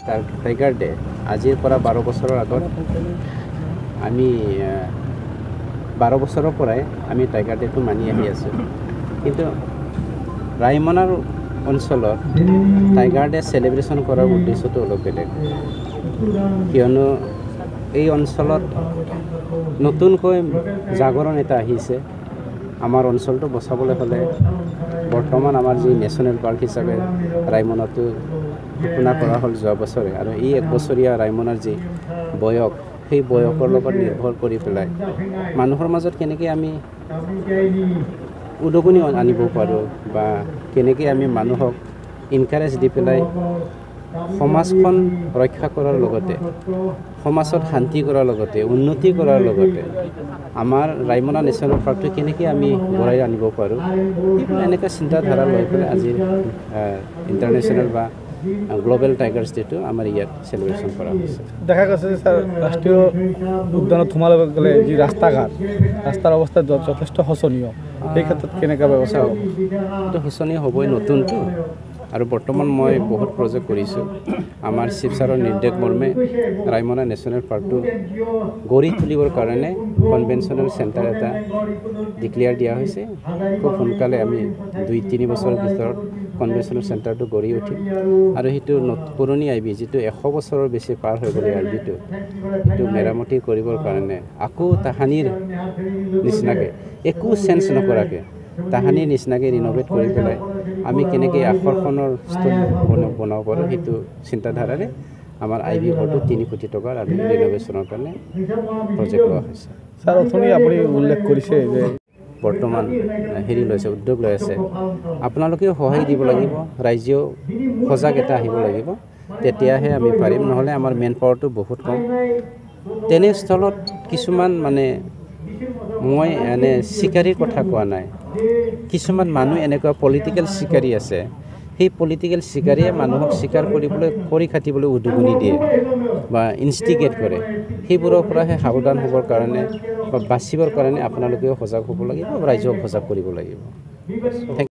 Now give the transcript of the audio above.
Tiger day আজিৰ পৰা 12 বছৰৰ আগত আমি 12 বছৰৰ পৰাই আমি টাইগাৰ ডেটো মানি আহি আছোঁ। কিন্তু ৰাইমনাৰ অঞ্চলত টাইগাৰ ডে চেলিব্ৰেশ্যন কৰাৰ উদ্দেশ্যটো অলপ বেলেগ, কিয়নো এই অঞ্চলত নতুনকৈ জাগৰণ এটা আহিছে। আমাৰ অঞ্চলটো বচাবলৈ হ'লে বৰ্তমান আমাৰ যি নেশ্যনেল পাৰ্ক হিচাপে ৰাইমনাটো ঘোষণা কৰা হ'ল যোৱা বছৰে, আৰু এই 1 বছৰীয়া ৰাইমনাৰ যি বয়স, সেই বয়সৰ লগত নিৰ্ভৰ কৰি পেলাই মানুহৰ মাজত কেনেকৈ আমি উদগনি আনিব পাৰোঁ বা কেনেকৈ আমি মানুহক ইনকাৰেজ দি পেলাই সমাজখন ৰক্ষা কৰাৰ লগতে সমাজত শান্তি কৰাৰ লগতে উন্নতি কৰাৰ লগতে আমাৰ ৰাইমনা নেশ্যনেল পাৰ্কটো কেনেকৈ আমি বঢ়াই আনিব পাৰোঁ, সেইবিলাক এনেকুৱা চিন্তাধাৰা লৈ পেলাই আজিৰ ইণ্টাৰনেশ্যনেল বা গ্লোবেল টাইগাৰ্ছ ডেটো আমাৰ ইয়াত চেলিব্ৰেশ্যন কৰা হৈছে। দেখা গৈছে যে ছাৰ, ৰাষ্ট্ৰীয় উদ্যানত সোমাব গ'লে যি ৰাস্তাৰ অৱস্থা যথেষ্ট শোচনীয়, সেই ক্ষেত্ৰত কেনেকুৱা ব্যৱস্থা হ'ব? এইটো শোচনীয় হ'বই, নতুনটো। আৰু বৰ্তমান মই বহুত প্ৰজেক্ট কৰিছোঁ। আমাৰ চিফ ছাৰৰ নিৰ্দেশ মৰ্মে ৰাইমনা নেশ্যনেল পাৰ্কটো গঢ়ি তুলিবৰ কাৰণে কনভেনশ্যনেল চেণ্টাৰ এটা ডিক্লেয়াৰ দিয়া হৈছে। খুব সোনকালে আমি 2-3 বছৰৰ ভিতৰত কনভেনশ্যনেল চেণ্টাৰটো গঢ়ি উঠিম, আৰু সেইটো পুৰণি আই বি যিটো 100 বছৰৰ বেছি পাৰ হৈ গ'লে আই বিটো, সেইটো মেৰামতি কৰিবৰ কাৰণে আকৌ তাহানিৰ নিচিনাকৈ একো চেঞ্জ নকৰাকৈ তাহানিৰ নিচিনাকৈ ৰিন'ভেট কৰি পেলাই আমি কেনেকৈ আকৰ্ষণৰ স্থল বনাব পাৰোঁ, সেইটো চিন্তাধাৰাৰে আমাৰ আই বি ঘৰটো 3 কোটি টকাৰ আমি ৰিন'ভেশ্যনৰ কাৰণে প্ৰজেক্ট লোৱা হৈছে। ছাৰ, অথনি আপুনি উল্লেখ কৰিছে যে বৰ্তমান উদ্যোগ লৈ আছে। আপোনালোকেও সহায় দিব লাগিব, ৰাইজেও সজাগ এটা আহিব লাগিব, তেতিয়াহে আমি পাৰিম। নহ'লে আমাৰ মেন পাৱাৰটো বহুত কম। তেনেস্থলত কিছুমান মই চিকাৰীৰ কথা কোৱা নাই, কিছুমান মানুহ এনেকুৱা পলিটিকেল চিকাৰী আছে, সেই পলিটিকেল চিকাৰীয়ে মানুহক চিকাৰ কৰি খাটিবলৈ উদগনি দিয়ে বা ইনষ্টিগেট কৰে। সেইবোৰৰ পৰাহে সাৱধান হ'বৰ কাৰণে বা বাচিবৰ কাৰণে আপোনালোকেও সজাগ হ'ব লাগিব, ৰাইজক সজাগ কৰিব লাগিব।